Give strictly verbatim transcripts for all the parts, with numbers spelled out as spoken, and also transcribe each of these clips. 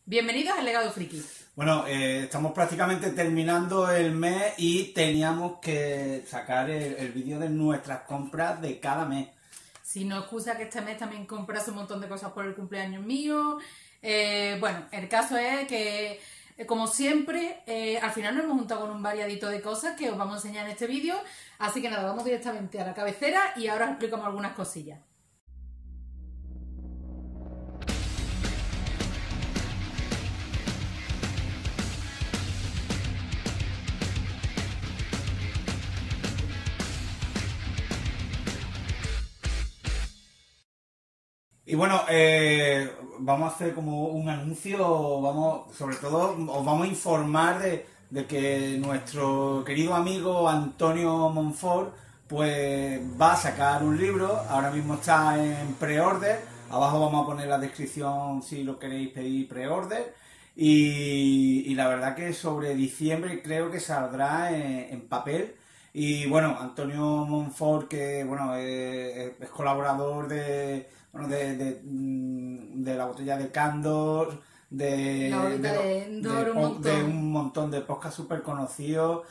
Bienvenidos al Legado Friki. Bueno, eh, estamos prácticamente terminando el mes y teníamos que sacar el, el vídeo de nuestras compras de cada mes. Si no excusa que este mes también compras un montón de cosas por el cumpleaños mío. Eh, bueno, el caso es que, eh, como siempre, eh, al final nos hemos juntado con un variadito de cosas que os vamos a enseñar en este vídeo. Así que nada, vamos directamente a la cabecera y ahora os explicamos algunas cosillas. Y bueno, eh, vamos a hacer como un anuncio, vamos, sobre todo os vamos a informar de, de que nuestro querido amigo Antonio Monfort pues va a sacar un libro, ahora mismo está en pre-order, abajo vamos a poner la descripción si lo queréis pedir pre-order y, y la verdad que sobre diciembre creo que saldrá en, en papel. Y bueno, Antonio Monfort, que bueno, es, es colaborador de, bueno, de, de, de la botella de Candor, de, La de, bolita de Endor, de- un montón. de un montón de podcasts súper conocidos.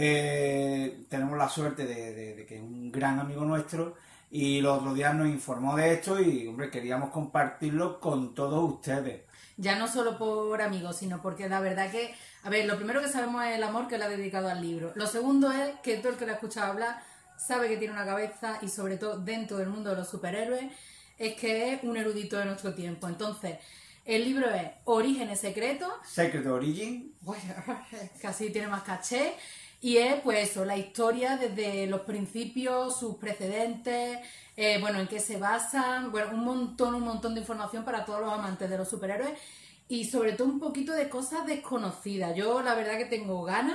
Eh, tenemos la suerte de, de- de que es un gran amigo nuestro y los otros días nos informó de esto y, hombre, queríamos compartirlo con todos ustedes. Ya no solo por amigos, sino porque la verdad que, a ver, lo primero que sabemos es el amor que le ha dedicado al libro. Lo segundo es que todo el que le ha escuchado hablar sabe que tiene una cabeza y sobre todo dentro del mundo de los superhéroes es que es un erudito de nuestro tiempo. Entonces, el libro es Orígenes Secretos, Secret Origin. bueno, casi tiene más caché, y es pues eso, la historia desde los principios, sus precedentes, eh, bueno, en qué se basan, bueno, un montón, un montón de información para todos los amantes de los superhéroes y sobre todo un poquito de cosas desconocidas. Yo la verdad que tengo ganas,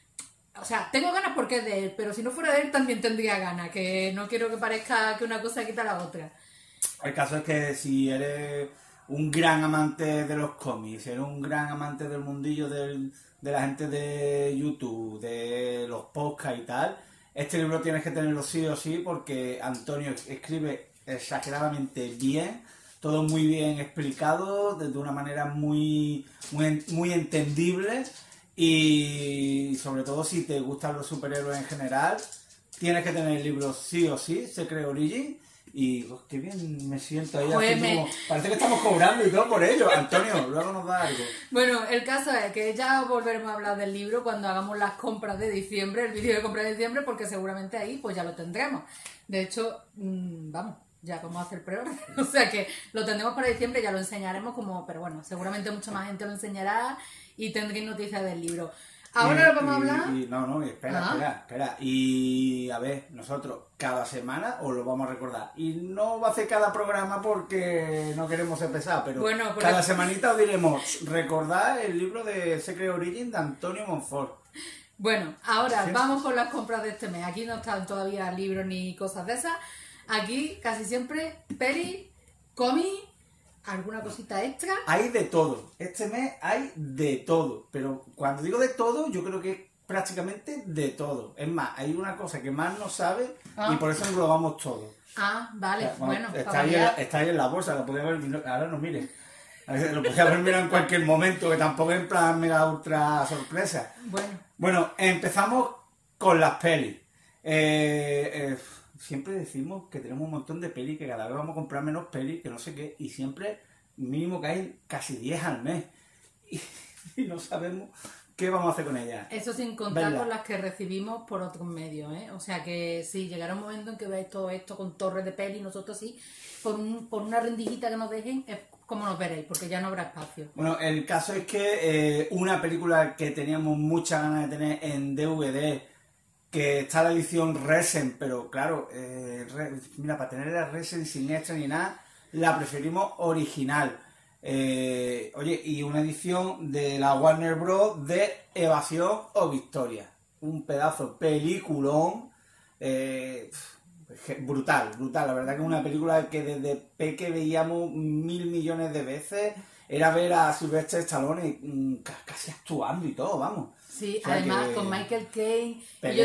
o sea, tengo ganas porque es de él, pero si no fuera de él también tendría ganas, que no quiero que parezca que una cosa quita la otra. El caso es que si eres un gran amante de los cómics, eres un gran amante del mundillo del- de la gente de YouTube, de los podcasts y tal, este libro tienes que tenerlo sí o sí porque Antonio escribe exageradamente bien, todo muy bien explicado, de de una manera muy, muy, muy entendible y sobre todo si te gustan los superhéroes en general, tienes que tener el libro sí o sí, Secret Origin. Y oh, qué bien me siento ahí Joder, haciendo me- como- parece que estamos cobrando y todo por ello. Antonio, luego nos da algo. Bueno, el caso es que ya volveremos a hablar del libro cuando hagamos las compras de diciembre, el vídeo de compra de diciembre, porque seguramente ahí pues ya lo tendremos. De hecho, mmm, vamos, ya vamos a hacer pre-order. O sea que lo tendremos para diciembre, ya lo enseñaremos como, pero bueno, seguramente mucha más gente lo enseñará y tendréis noticias del libro. Ahora Y- lo vamos a y- hablar. y- no, no, espera, Ah. espera, espera. Y a ver, nosotros cada semana os lo vamos a recordar. Y no va a hacer cada programa porque no queremos ser pesados, pero Bueno, porque- cada semanita os diremos, recordad el libro de Secret Origin de Antonio Monfort. Bueno, ahora Sí. vamos con las compras de este mes. Aquí no están todavía libros ni cosas de esas. Aquí casi siempre peli, cómic, alguna cosita extra. Hay de todo. Este mes hay de todo. Pero cuando digo de todo, yo creo que es prácticamente de todo. Es más, hay una cosa que más no sabe Ah. y por eso englobamos todo. Ah, vale, O sea, bueno, está, para ahí en la, variar. está ahí en la bolsa, lo podía haber, ahora no mire. Lo podía haber mirado en cualquier momento, que tampoco es en plan mega ultra sorpresa. Bueno, Bueno, empezamos con las pelis. Eh, eh, siempre decimos que tenemos un montón de pelis, que cada vez vamos a comprar menos pelis, que no sé qué, y siempre mínimo que hay casi diez al mes. Y, y no sabemos qué vamos a hacer con ellas. eso sin contar Verla. con las que recibimos por otros medios, ¿eh? O sea que sí, llegará un momento en que veáis todo esto con torres de peli, nosotros sí, por, un, por una rendijita que nos dejen, es como nos veréis, porque ya no habrá espacio. Bueno, el caso es que eh, una película que teníamos muchas ganas de tener en D V D, que está la edición Resen, pero claro, eh, re- mira, para tener la Resen sin extra ni nada, la preferimos original. Eh, oye, y una edición de la Warner Bros. De Evasión o Victoria. Un pedazo peliculón. eh, brutal, brutal. La verdad que es una película que desde peque veíamos mil millones de veces. Era ver a Sylvester Stallone mm, ca- casi actuando y todo, vamos. Sí, O sea además que- con Michael Caine. Y Pelé. yo, te-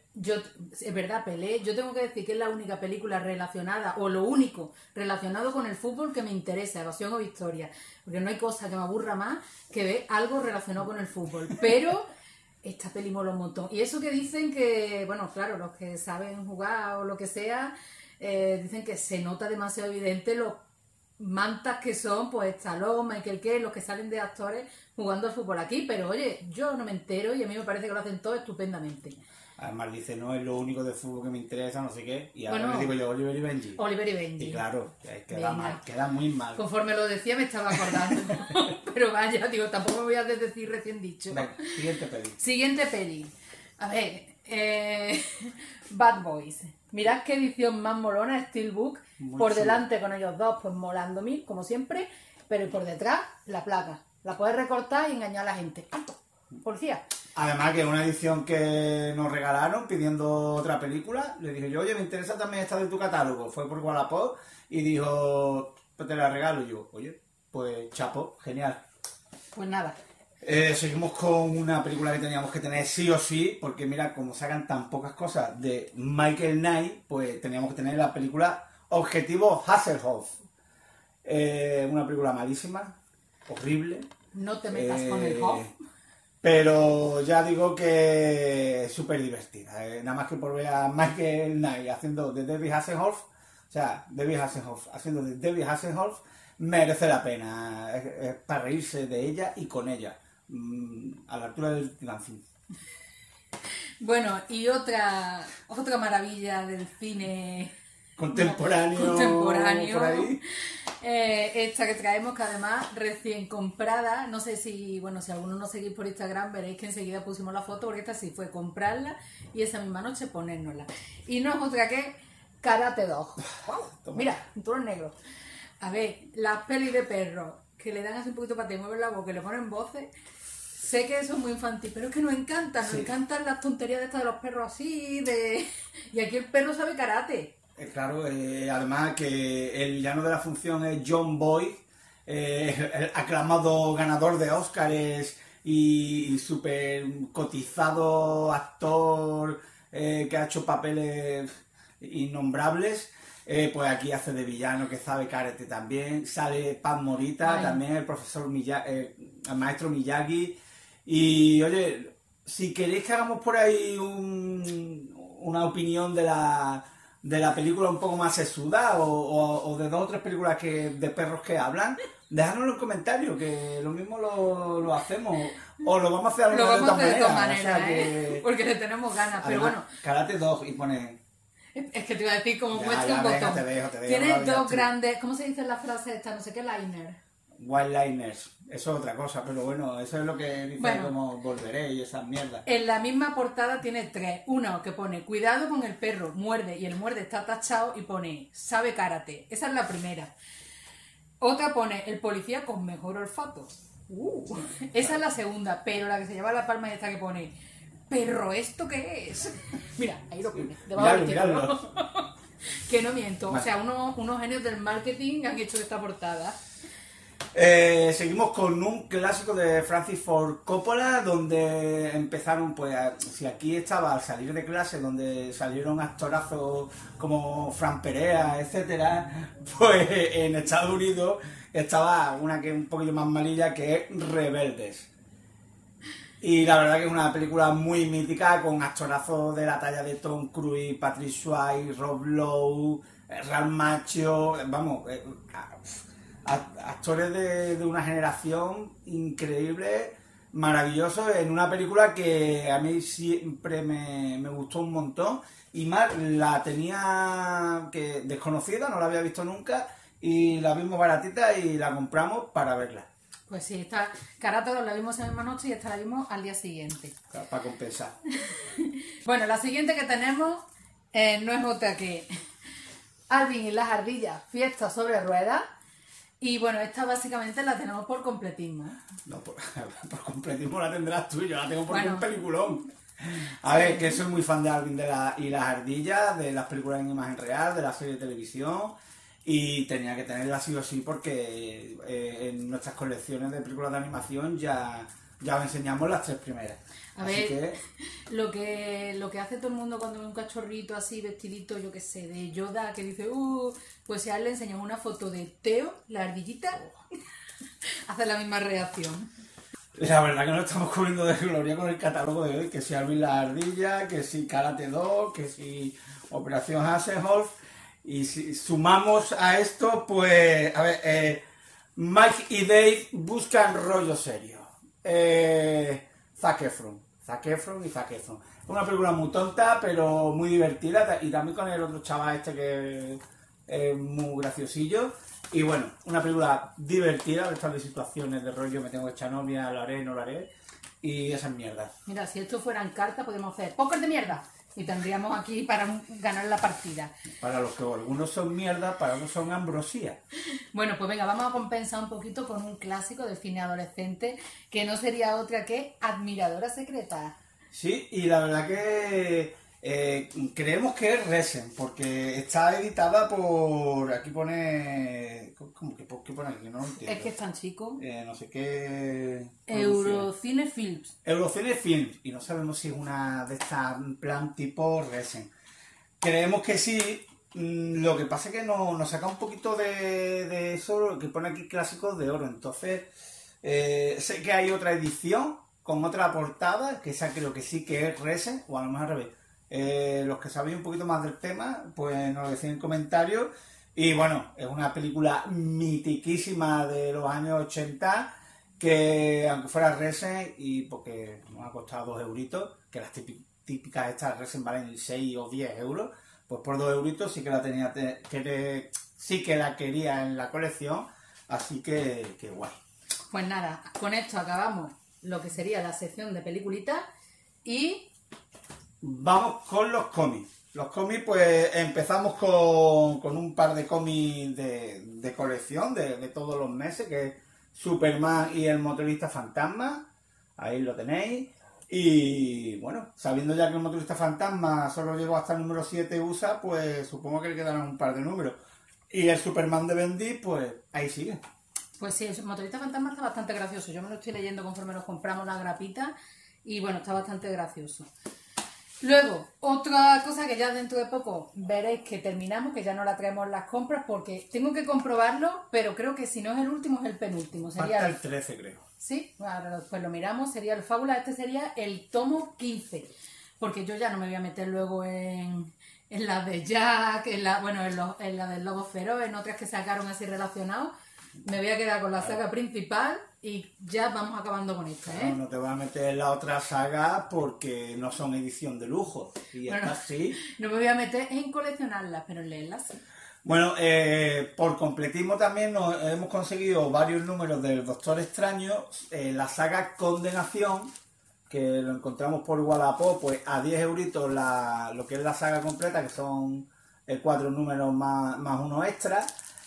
yo, es verdad, Pelé, yo tengo que decir que es la única película relacionada, o lo único relacionado con el fútbol que me interesa, Evasión o Victoria, porque no hay cosa que me aburra más que ver algo relacionado con el fútbol, pero esta peli mola un montón. Y eso que dicen que, bueno, claro, los que saben jugar o lo que sea, eh, dicen que se nota demasiado evidente los mantas que son, pues Stallone, Michael Caine, los que salen de actores jugando al fútbol aquí, pero oye, yo no me entero y a mí me parece que lo hacen todo estupendamente. Además dice, no es lo único de fútbol que me interesa, no sé qué. Y ahora Bueno, le digo yo, Oliver y Benji. Oliver y Benji. Y claro, queda Venga. mal, queda muy mal. Conforme lo decía me estaba acordando. Pero vaya, digo, tampoco me voy a decir recién dicho. Venga, siguiente peli. Siguiente peli. A ver, eh, Bad Boys. Mirad qué edición más molona, Steelbook. Muy Por chulo. delante con ellos dos, pues molando mil, como siempre. Pero por detrás, la placa. La puedes recortar y engañar a la gente. ¡Alto! Policía. Además que una edición que nos regalaron pidiendo otra película, le dije yo, oye, me interesa también esta de tu catálogo. Fue por Wallapop y dijo, pues te la regalo. Y yo, oye, pues chapo, genial. Pues nada. Eh, seguimos con una película que teníamos que tener sí o sí, porque mira, como sacan tan pocas cosas de Michael Knight, pues teníamos que tener la película Objetivo Hasselhoff. Eh, una película malísima, horrible. No te metas Eh, con el Hoff. Pero ya digo que es súper divertida. eh. Nada más que por ver a Michael Knight haciendo de David Hasselhoff, o sea, David Hasselhoff haciendo de David Hasselhoff, merece la pena. Es, es para reírse de ella y con ella. Mm, a la altura del Lancing. Bueno, y otra, otra maravilla del cine Contemporáneo. contemporáneo. Por ahí. Eh, esta que traemos, que además recién comprada, no sé si, bueno, si alguno nos seguís por Instagram, veréis que enseguida pusimos la foto, porque esta sí fue comprarla y esa misma noche ponérnosla. Y no es otra que Karate dos. ¡Wow! Mira, un toro negro. A ver, las pelis de perros que le dan así un poquito para te mueven la boca y le ponen voces. Sé que eso es muy infantil, pero es que nos encantan, nos Sí. encantan las tonterías de estas de los perros así, de... Y aquí el perro sabe karate. Eh, Claro, eh, además que el villano de la función es John Boyd, eh, el aclamado ganador de Óscares y, y súper cotizado actor eh, que ha hecho papeles innombrables. Eh, pues aquí hace de villano que sabe karate también. Sale Pat Morita, Ay. también el profesor Miya- eh, el maestro Miyagi. Y oye, si queréis que hagamos por ahí un- una opinión de la, de la película un poco más sesuda o, o- o de dos o tres películas que, de perros que hablan, dejadnos en los comentarios, que lo mismo lo, lo hacemos. O lo vamos a hacer Lo alguna vamos a hacer de de todas todas maneras, maneras. o sea ¿eh? que- Porque le tenemos ganas, pero Además, bueno, Karate dos y pone... es que te iba a decir como Ya, muestra ya, un venga, botón. te dejo, te dejo, Tiene no lo digas dos tú. grandes, ¿cómo se dice la frase esta? No sé qué, liner. White Liners, eso es otra cosa, pero bueno, eso es lo que dice Bueno. como volveré y esas mierdas. En la misma portada tiene tres. Uno que pone, cuidado con el perro, muerde, y el muerde está tachado y pone, sabe karate. Esa es la primera. Otra pone, el policía con mejor olfato. Uh, esa es la segunda, pero la que se lleva la palma es esta que pone, perro, ¿esto qué es? Mira, ahí lo pone, debajo del Miradlo, título. miradlo. Que no miento, Vale. o sea, unos, unos genios del marketing han hecho esta portada. Eh, seguimos con un clásico de Francis Ford Coppola, donde empezaron, pues, a- si aquí estaba al salir de clase, donde salieron actorazos como Fran Perea, etcétera, pues en Estados Unidos estaba una que es un poquillo más malilla, que es Rebeldes. Y la verdad que es una película muy mítica, con actorazos de la talla de Tom Cruise, Patrick Swayze, Rob Lowe, eh, Ralph Macchio, vamos, eh, a- actores de, de una generación increíble, maravilloso, en una película que a mí siempre me, me gustó un montón, y más la tenía que desconocida, no la había visto nunca, y la vimos baratita y la compramos para verla, Pues sí, esta Karate la vimos esa misma noche y esta la vimos al día siguiente. para compensar. Bueno, la siguiente que tenemos eh, no es otra que Alvin y las ardillas, fiesta sobre ruedas. Y bueno, esta básicamente la tenemos por completismo. No, por, por completismo la tendrás tú, yo la tengo porque Bueno. es un peliculón. A ver, que soy muy fan de Alvin de la, y las ardillas, de las películas en imagen real, de la serie de televisión, y tenía que tenerla sí o sí porque eh, en nuestras colecciones de películas de animación ya, ya os enseñamos las tres primeras. A Así ver, que... lo que lo que hace todo el mundo cuando ve un cachorrito así, vestidito, yo qué sé, de Yoda, que dice, uh, pues si a él le enseñamos una foto de Teo, la ardillita, hace la misma reacción. La verdad que nos estamos cubriendo de gloria con el catálogo de hoy, que si Alvin la ardilla, que si Karate dos, que si Operación Hasselhoff, y si sumamos a esto, pues, a ver, eh, Mike y Dave buscan rollo serio. Eh, Zac Efron, Zac Efron y Zac Efron. Es una película muy tonta, pero muy divertida, y también con el otro chaval este que es muy graciosillo. Y bueno, una película divertida, de estas de situaciones de rollo, me tengo que echar novia, lo haré, no lo haré, y esas mierdas. Mira, si esto fuera en carta, podemos hacer póker de mierda y tendríamos aquí para ganar la partida. Para los que algunos son mierda, para otros son ambrosía. Bueno, pues venga, vamos a compensar un poquito con un clásico del cine adolescente, que no sería otra que Admiradora Secreta. Sí, y la verdad que eh, creemos que es Resen, porque está editada por... Aquí pone... ¿Cómo que por qué pone aquí? No lo entiendo. Es que es tan chico. Eh, no sé qué... Eurocine Films. Eurocine Films. Y no sabemos si es una de estas en plan tipo Resen. Creemos que sí. Lo que pasa es que nos, nos saca un poquito de, de eso, que pone aquí clásicos de oro. Entonces, eh, sé que hay otra edición con otra portada, que esa creo que sí que es Resen, o a lo mejor al revés. Eh, los que sabéis un poquito más del tema, pues nos lo decís en comentarios. Y bueno, es una película mitiquísima de los años ochenta, que aunque fuera Resen, y porque nos ha costado dos euritos, que las típicas estas Resen valen seis o diez euros, pues por dos euritos sí que la tenía que te, sí que la quería en la colección, así que, que guay. Pues nada, con esto acabamos lo que sería la sección de peliculitas y... Vamos con los cómics. Los cómics, pues empezamos con, con un par de cómics de, de colección de, de todos los meses, que es Superman y el motorista fantasma. Ahí lo tenéis. Y bueno, sabiendo ya que el motorista fantasma solo llegó hasta el número siete U S A, pues supongo que le quedarán un par de números. Y el Superman de Bendy, pues ahí sigue. Pues sí, el motorista fantasma está bastante gracioso. Yo me lo estoy leyendo conforme nos compramos la grapita y bueno, está bastante gracioso. Luego, otra cosa que ya dentro de poco veréis que terminamos, que ya no la traemos en las compras porque tengo que comprobarlo, pero creo que si no es el último es el penúltimo. Sería Falta el trece, creo. Sí, bueno, pues lo miramos, sería el Fábula, este sería el tomo quince, porque yo ya no me voy a meter luego en, en la de Jack, en la, bueno, en, los, en la del Lobo Feroz, en otras que sacaron así relacionados. Me voy a quedar con la saga principal y ya vamos acabando con esta, ¿eh? No, no te vas a meter en la otra saga porque no son edición de lujo. Y bueno, esta sí. No me voy a meter en coleccionarlas, pero en leerlas sí. Bueno, eh, por completismo también nos hemos conseguido varios números del Doctor Extraño, eh, la saga Condenación, que lo encontramos por Wallapop, pues a diez euritos la, lo que es la saga completa, que son eh, cuatro números más, más uno extra.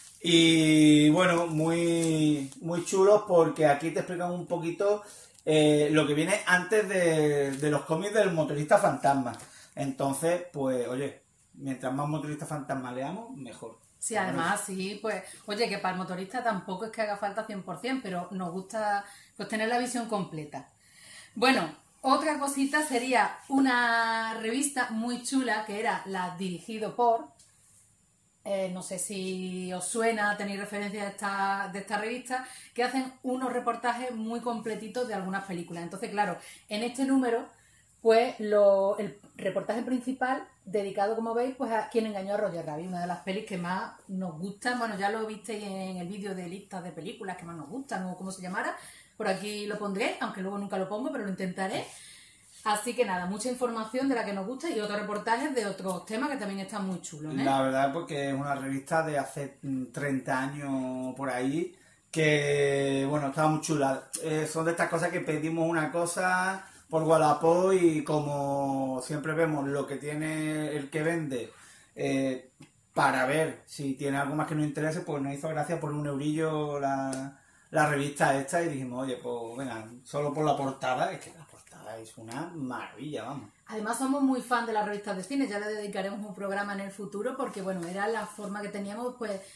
Y bueno, muy, muy chulos porque aquí te explican un poquito eh, lo que viene antes de, de los cómics del motorista fantasma. Entonces, pues oye, mientras más motorista fantasma leamos, mejor. Sí, además, sí, pues, oye, que para el motorista tampoco es que haga falta cien por ciento, pero nos gusta pues tener la visión completa. Bueno, otra cosita sería una revista muy chula que era la Dirigido por... Eh, no sé si os suena, tenéis referencia de esta, de esta revista, que hacen unos reportajes muy completitos de algunas películas. Entonces, claro, en este número, pues lo, el reportaje principal, dedicado, como veis, pues a Quien engañó a Roger Rabbit, una de las pelis que más nos gustan. Bueno, ya lo visteis en el vídeo de listas de películas que más nos gustan, o como se llamara. Por aquí lo pondré, aunque luego nunca lo pongo, pero lo intentaré. Así que nada, mucha información de la que nos gusta y otros reportajes de otros temas que también están muy chulos, ¿eh? La verdad es porque es una revista de hace treinta años por ahí, que bueno, estaba muy chula. Eh, son de estas cosas que pedimos una cosa por Wallapop y como siempre vemos lo que tiene el que vende eh, para ver si tiene algo más que nos interese, pues nos hizo gracia por un eurillo la, la revista esta y dijimos, oye, pues venga, solo por la portada, es que la es una maravilla, vamos. Además somos muy fan de las revistas de cine, ya le dedicaremos un programa en el futuro porque, bueno, era la forma que teníamos, pues,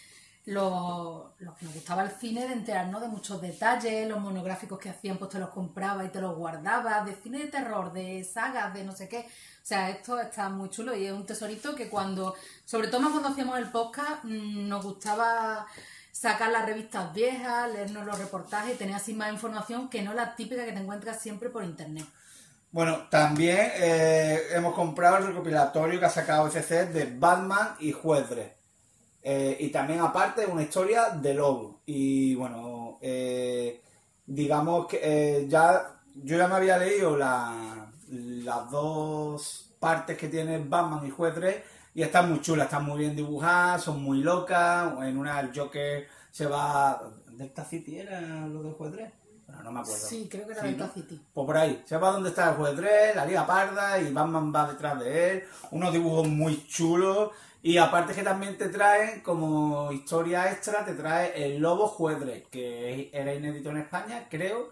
los, los que nos gustaba el cine, de enterarnos de muchos detalles, los monográficos que hacían, pues te los compraba y te los guardabas, de cine de terror, de sagas, de no sé qué. O sea, esto está muy chulo y es un tesorito que cuando, sobre todo más cuando hacíamos el podcast, mmm, nos gustaba sacar las revistas viejas, leernos los reportajes y tener así más información que no la típica que te encuentras siempre por internet. Bueno, también eh, hemos comprado el recopilatorio que ha sacado F C de Batman y Juez Dredd. Eh, y también aparte una historia de Lobo. Y bueno, eh, digamos que eh, ya yo ya me había leído la, las dos partes que tiene Batman y Juez Dredd y están muy chulas, están muy bien dibujadas, son muy locas. En una el Joker se va... ¿Delta City era lo de Juez Dredd? Bueno, no me acuerdo. Sí, creo que era sí, Delta ¿no? City. Pues por ahí, se va donde está el Juez Dredd, la Liga Parda y Batman va detrás de él. Unos dibujos muy chulos. Y aparte que también te traen, como historia extra, te trae el Lobo Juez Dredd, que era inédito en España, creo.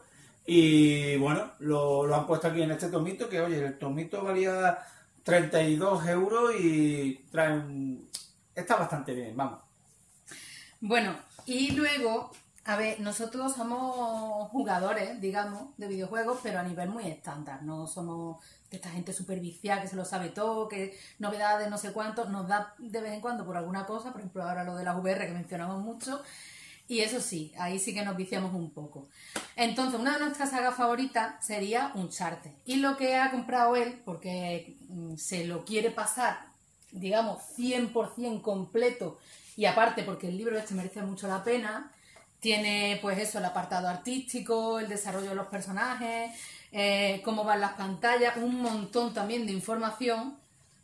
Y bueno, lo, lo han puesto aquí en este tomito, que oye, el tomito valía treinta y dos euros y traen... está bastante bien, vamos. Bueno, y luego, a ver, nosotros somos jugadores, digamos, de videojuegos, pero a nivel muy estándar. No somos de esta gente súper viciada que se lo sabe todo, que novedades, no sé cuánto. Nos da de vez en cuando por alguna cosa, por ejemplo, ahora lo de las V R que mencionamos mucho. Y eso sí, ahí sí que nos viciamos un poco. Entonces, una de nuestras sagas favoritas sería Uncharted. Y lo que ha comprado él, porque mm, se lo quiere pasar, digamos, cien por ciento completo, y aparte porque el libro este merece mucho la pena, tiene pues eso, el apartado artístico, el desarrollo de los personajes, eh, cómo van las pantallas, un montón también de información.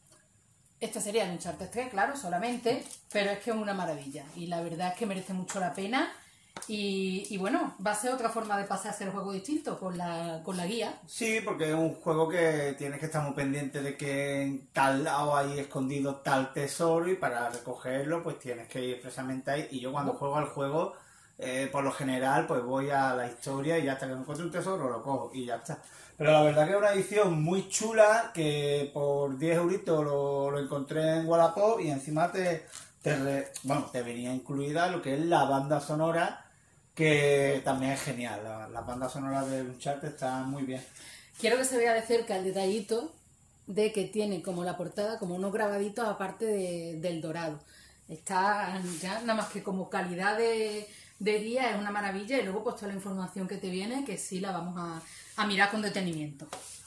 Esta sería el Uncharted tres, claro, solamente, pero es que es una maravilla y la verdad es que merece mucho la pena y, y bueno, va a ser otra forma de pasarse el juego distinto con la, con la guía. Sí, porque es un juego que tienes que estar muy pendiente de que en tal lado hay escondido tal tesoro y para recogerlo pues tienes que ir expresamente ahí. Y yo cuando juego al juego, eh, por lo general, pues voy a la historia y ya hasta que me encuentre un tesoro lo cojo y ya está. Pero la verdad que es una edición muy chula que por diez euritos lo, lo encontré en Wallapop y encima te, te, re, bueno, te venía incluida lo que es la banda sonora, que también es genial. La, la banda sonora de Uncharted está muy bien. Quiero que se vea de cerca el detallito de que tiene como la portada, como unos grabaditos aparte de, del dorado. Está ya nada más que como calidad de, de guía, es una maravilla. Y luego pues toda la información que te viene, que sí la vamos a, a mirar con detenimiento.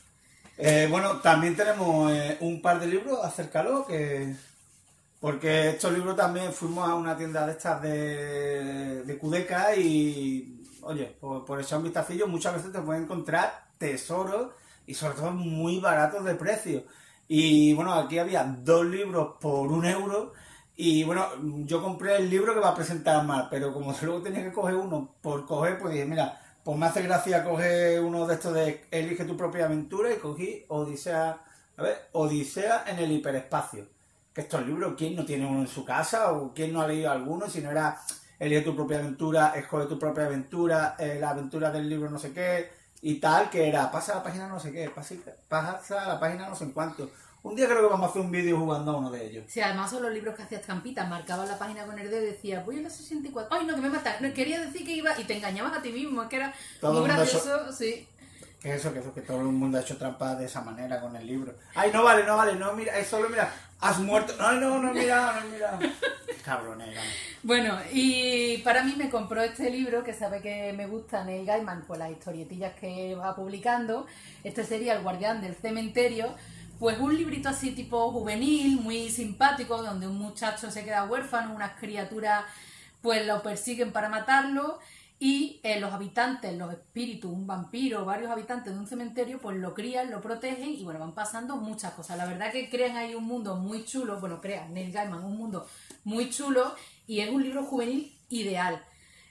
Eh, bueno, también tenemos eh, un par de libros, acércalo, que... porque estos libros también fuimos a una tienda de estas de, de Cudeca y, oye, por, por echar un vistacillo muchas veces te puedes encontrar tesoros y sobre todo muy baratos de precio. Y bueno, aquí había dos libros por un euro y bueno, yo compré el libro que va a presentar más, pero como luego tenía que coger uno por coger, pues dije, mira, pues me hace gracia coger uno de estos de Elige tu propia aventura y cogí Odisea, a ver, Odisea en el hiperespacio. Que estos libros, ¿quién no tiene uno en su casa? ¿O quién no ha leído alguno? Si no era Elige tu propia aventura, Escoge tu propia aventura, eh, la aventura del libro no sé qué, y tal, que era, pasa la página no sé qué, pasa, pasa la página no sé en cuánto. Un día creo que vamos a hacer un vídeo jugando a uno de ellos. Sí, además son los libros que hacías trampitas, marcabas la página con el dedo y decías, voy a la sesenta y cuatro, ay no, que me matas, no, quería decir que iba, y te engañabas a ti mismo, es que era Todo muy gracioso, eso... sí. Que eso, que eso, que todo el mundo ha hecho trampa de esa manera con el libro. Ay, no vale, no vale, no, mira, es solo, mira, has muerto. No, no, no, mira, no, mira. Cabronera. Bueno, y para mí me compró este libro, que sabe que me gusta Neil Gaiman, pues las historietillas que va publicando. Este sería El guardián del cementerio. Pues un librito así tipo juvenil, muy simpático, donde un muchacho se queda huérfano, unas criaturas pues lo persiguen para matarlo. Y eh, los habitantes, los espíritus, un vampiro, varios habitantes de un cementerio, pues lo crían, lo protegen y bueno, van pasando muchas cosas. La verdad que crean ahí un mundo muy chulo, bueno, crean Neil Gaiman un mundo muy chulo y es un libro juvenil ideal.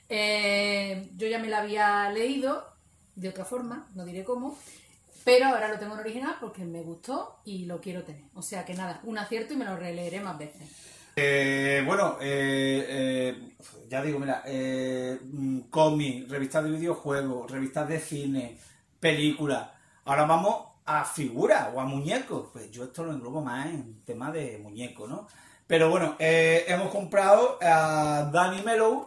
Eh, yo ya me lo había leído de otra forma, no diré cómo, pero ahora lo tengo en original porque me gustó y lo quiero tener. O sea que nada, un acierto y me lo releeré más veces. Eh, bueno, eh, eh, ya digo, mira, eh, cómics, revistas de videojuegos, revistas de cine, películas. Ahora vamos a figuras o a muñecos. Pues yo esto lo englobo más en tema de muñecos, ¿no? Pero bueno, eh, hemos comprado a Danny Mellow,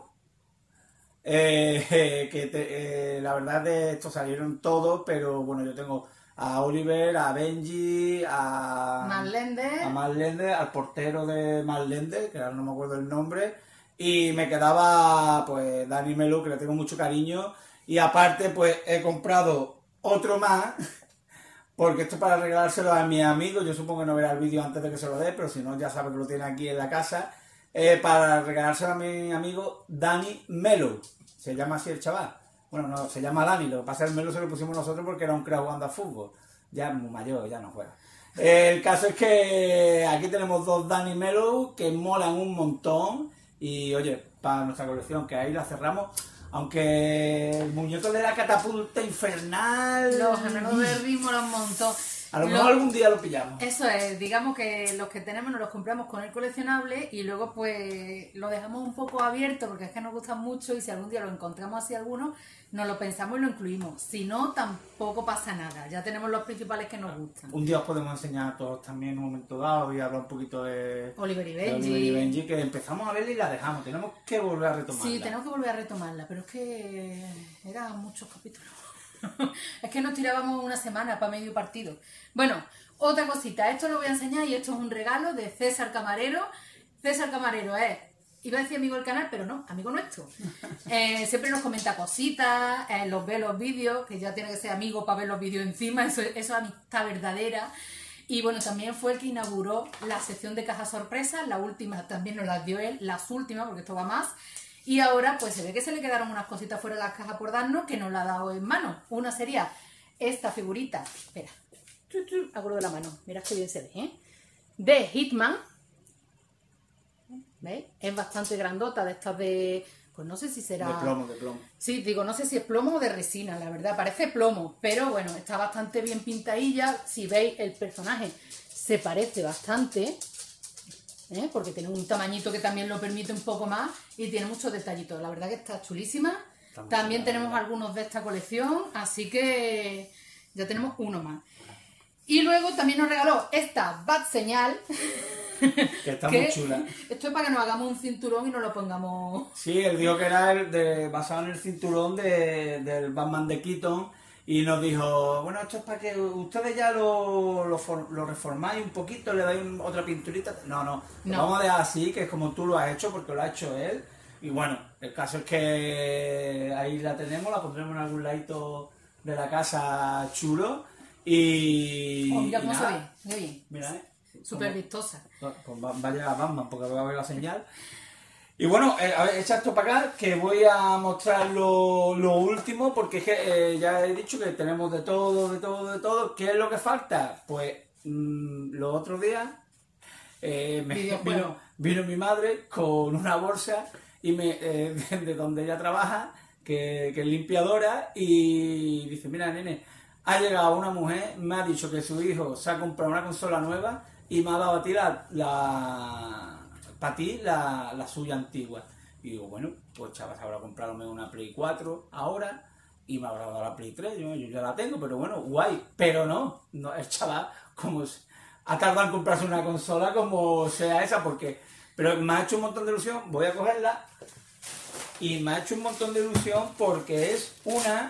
eh, que te- eh, la verdad de estos salieron todos, pero bueno, yo tengo a Oliver, a Benji, a, Marlende. a Marlende, al portero de Marlende, que ahora no me acuerdo el nombre, y me quedaba pues Danny Mellow, que le tengo mucho cariño, y aparte pues he comprado otro más, porque esto es para regalárselo a mis amigos. Yo supongo que no verá el vídeo antes de que se lo dé, pero si no, ya sabe que lo tiene aquí en la casa. Eh, para regalárselo a mi amigo Danny Mellow. Se llama así el chaval. Bueno, no, se llama Dani. Lo que pasa es que el Mellow se lo pusimos nosotros porque era un crack jugando a fútbol. Ya es muy mayor, ya no juega. Eh, el caso es que aquí tenemos dos Danny Mellow que molan un montón. Y oye, para nuestra colección, que ahí la cerramos. Aunque el muñeco de la catapulta infernal... Los gemelos de ritmo molan un montón. A lo mejor Lo- algún día lo pillamos. Eso es, digamos que los que tenemos nos los compramos con el coleccionable y luego pues lo dejamos un poco abierto porque es que nos gustan mucho y si algún día lo encontramos así alguno, nos lo pensamos y lo incluimos. Si no, tampoco pasa nada, ya tenemos los principales que nos gustan. Un día os podemos enseñar a todos también en un momento dado y hablar un poquito de Oliver y de Benji. Oliver y Benji, que empezamos a verla y la dejamos. Tenemos que volver a retomarla. Sí, tenemos que volver a retomarla, pero es que eran muchos capítulos. Es que nos tirábamos una semana para medio partido. Bueno, otra cosita, esto lo voy a enseñar y esto es un regalo de César Camarero. César Camarero es, iba a decir amigo del canal, pero no, amigo nuestro. Eh, siempre nos comenta cositas, eh, los ve los vídeos, que ya tiene que ser amigo para ver los vídeos encima, eso, eso es amistad verdadera. Y bueno, también fue el que inauguró la sección de cajas sorpresas, la última también nos las dio él, las últimas, porque esto va más. Y ahora pues se ve que se le quedaron unas cositas fuera de las cajas por darnos que nos la ha dado en mano. Una sería esta figurita, espera, acuerdo de la mano, mirad qué bien se ve, ¿eh? De Hitman, ¿veis? Es bastante grandota, de estas de, pues no sé si será... De plomo, de plomo. Sí, digo, no sé si es plomo o de resina, la verdad, parece plomo, pero bueno, está bastante bien pintadilla. Si veis, el personaje se parece bastante, ¿eh? Porque tiene un tamañito que también lo permite un poco más y tiene muchos detallitos. La verdad que está chulísima. Está muy También chula, tenemos ¿verdad? algunos de esta colección, así que ya tenemos uno más. Y luego también nos regaló esta Bat Señal. Que está que muy chula. Esto es para que nos hagamos un cinturón y nos lo pongamos... Sí, él dijo que era el de, basado en el cinturón de, del Batman de Keaton y nos dijo, bueno, esto es para que ustedes ya lo, lo, for- lo reformáis un poquito, le dais un- otra pinturita. No, no, lo No. vamos a dejar así, que es como tú lo has hecho, porque lo ha hecho él. Y bueno, el caso es que ahí la tenemos, la pondremos en algún ladito de la casa chulo. Y, Oh, mira y cómo se nada, ve, qué bien. mira, ¿eh? Súper Como- vistosa. pues va, va a llegar a Batman porque va a ver la señal. Y bueno, eh, a ver, echa esto para acá, que voy a mostrar lo, lo último, porque es que eh, ya he dicho que tenemos de todo, de todo, de todo. ¿Qué es lo que falta? Pues mm, los otros días eh, me- Videojuegos. vino, vino mi madre con una bolsa y me, eh, de, de donde ella trabaja, que, que es limpiadora, y dice, mira, nene, ha llegado una mujer, me ha dicho que su hijo se ha comprado una consola nueva y me ha dado a ti la, la para ti la, la suya antigua. Y digo, bueno, pues chaval, habrá comprado una Play cuatro ahora y me habrá dado la Play tres, yo, yo ya la tengo, pero bueno, guay. Pero no, no el chaval como se- ha tardado en comprarse una consola como sea esa, porque... Pero me ha hecho un montón de ilusión, voy a cogerla, y me ha hecho un montón de ilusión porque es una...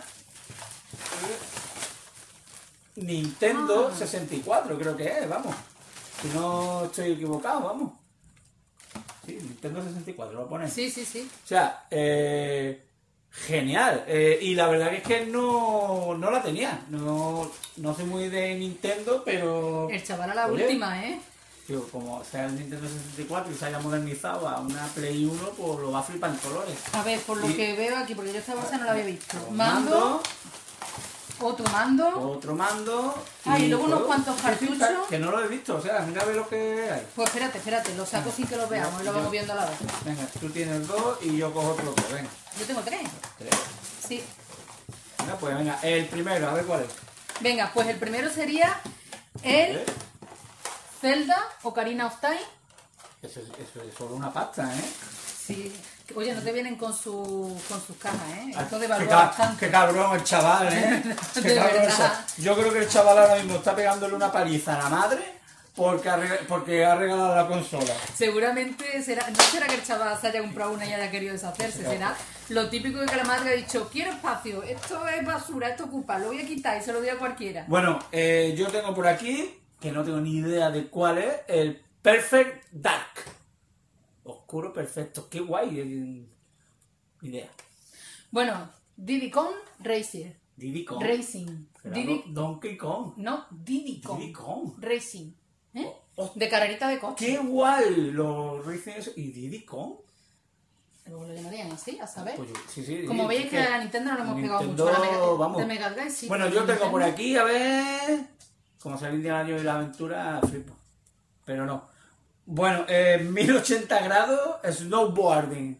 Nintendo Ah. sesenta y cuatro, creo que es, vamos. Si no estoy equivocado, vamos. Sí, Nintendo sesenta y cuatro, lo pones. Sí, sí, sí. O sea, eh, genial. Eh, y la verdad que es que no, no la tenía. No, no soy muy de Nintendo, pero... El chaval a la Oye, última, ¿eh? digo, como sea el Nintendo sesenta y cuatro y se haya modernizado a una Play uno, pues lo va a flipar en colores. A ver, por lo Y- que veo aquí, porque yo esta bolsa no la había visto. Un Mando, otro mando. otro mando. Ah, y luego unos pues, cuantos sí, cartuchos. sí, Que no lo he visto, o sea, mira a ver lo que hay. Pues espérate, espérate, lo saco sin que lo veamos y lo vamos viendo a la vez. Venga, tú tienes dos y yo cojo otro dos, venga. Yo tengo tres. Tres. Sí. Venga, pues venga, el primero, a ver cuál es. Venga, pues el primero sería el ¿Eh? Zelda Ocarina of Time. Eso, es- eso es solo una pasta, ¿eh? Sí. Oye, no te vienen con, su, con sus cajas, ¿eh? Esto qué, devalúa ca- bastante. qué cabrón el chaval, ¿eh? Qué De cabrón el verdad. chaval. Yo creo que el chaval ahora mismo está pegándole una paliza a la madre porque ha, rega- porque ha regalado la consola. Seguramente será, no será que el chaval se haya comprado una y haya querido deshacerse, será lo típico de que la madre ha dicho, quiero espacio, esto es basura, esto ocupa, lo voy a quitar y se lo doy a cualquiera. Bueno, eh, yo tengo por aquí, que no tengo ni idea de cuál es, el Perfect Dark. Oscuro perfecto, qué guay. eh, Idea. Bueno, Diddy Kong Racing. Diddy Kong. Racing. Será Diddy, Don- Donkey Kong. no, Diddy Kong. Diddy Kong. Racing. ¿Eh? Oh, De carrerita de coche. ¡Qué guay! Los Racing y Diddy Kong. Luego lo llamarían así, a saber. Pues yo- sí, sí, Como sí, veis es que a la Nintendo no le hemos pegado Nintendo, mucho. A la Mega, vamos. de Mega Drive sí. Bueno, pero yo de tengo por Nintendo- aquí, a ver. Como salir de año y la aventura, flipo. Pero no. Bueno, eh, mil ochenta grados, snowboarding.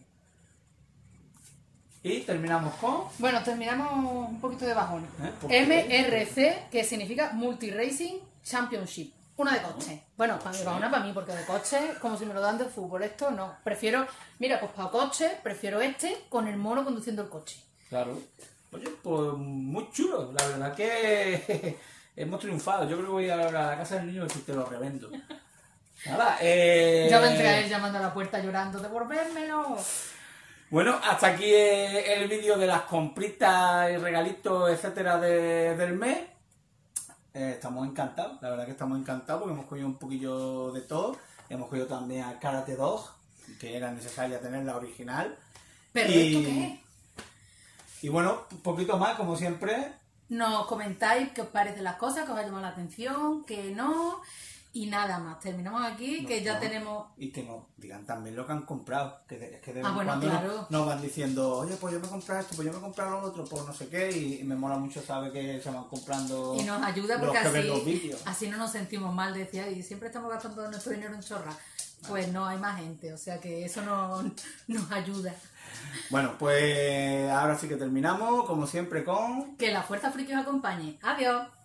Y terminamos con. Bueno, terminamos un poquito de bajón. ¿Eh? ¿Por qué? M R C, que significa Multi Racing Championship. Una de coche. Bueno, para mí va una para mí, porque de coche, como si me lo dan de fútbol. Esto no. Prefiero, mira, pues para coche, prefiero este con el mono conduciendo el coche. Claro. Oye, pues muy chulo. La verdad que hemos triunfado. Yo creo que voy ahora a la casa del niño y si te lo revendo. Nada, eh... Ya vendrá a él llamando a la puerta llorando, devolvérmelo. Bueno, hasta aquí eh, el vídeo de las compritas y regalitos, etcétera, de- del mes. Eh, estamos encantados, la verdad que estamos encantados porque hemos cogido un poquillo de todo. Hemos cogido también a Karate Dog, que era necesaria tener la original. ¿Pero Y- esto qué es? Y bueno, un poquito más, como siempre. Nos comentáis qué os parecen las cosas, que os ha llamado la atención, que no. Y nada más. Terminamos aquí, que No, ya no. tenemos. Y que nos digan también lo que han comprado. Que de- es que de vez Ah, en bueno, cuando nos- claro. nos, van diciendo, oye, pues yo me he comprado esto, pues yo me he comprado lo otro, pues no sé qué. Y, y me mola mucho saber que se van comprando. Y nos ayuda los porque que ven los así, vídeos. así no nos sentimos mal, decía, y siempre estamos gastando todo nuestro dinero en chorra. Pues no, hay más gente, o sea que eso no, nos ayuda. Bueno, pues ahora sí que terminamos, como siempre, con... Que la fuerza friki os acompañe. Adiós.